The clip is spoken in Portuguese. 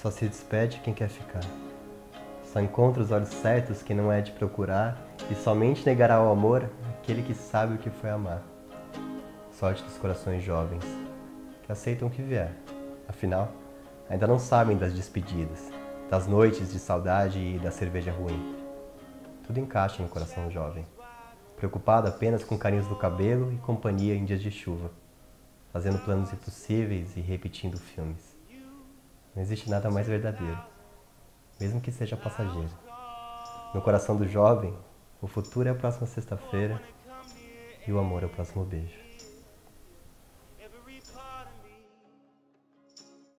Só se despede quem quer ficar. Só encontra os olhos certos quem não é de procurar, e somente negará o amor aquele que sabe o que foi amar. Sorte dos corações jovens, que aceitam o que vier. Afinal, ainda não sabem das despedidas, das noites de saudade e da cerveja ruim. Tudo encaixa no coração jovem, preocupado apenas com carinhos do cabelo e companhia em dias de chuva, fazendo planos impossíveis e repetindo filmes. Não existe nada mais verdadeiro, mesmo que seja passageiro. No coração do jovem, o futuro é a próxima sexta-feira e o amor é o próximo beijo.